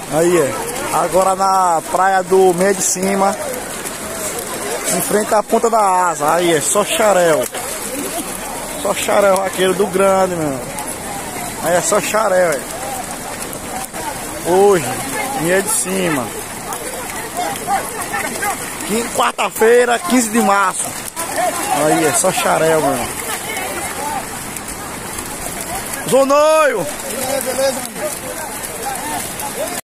Aí, agora na praia do Meio de Cima, em frente à Ponta da Asa. Aí, só xarel. Só xarel vaqueiro do grande, meu. Aí é só xarel, hoje, Meio de Cima. Quarta-feira, 15 de março. Aí, é só xarel, meu. Zonoio! Beleza,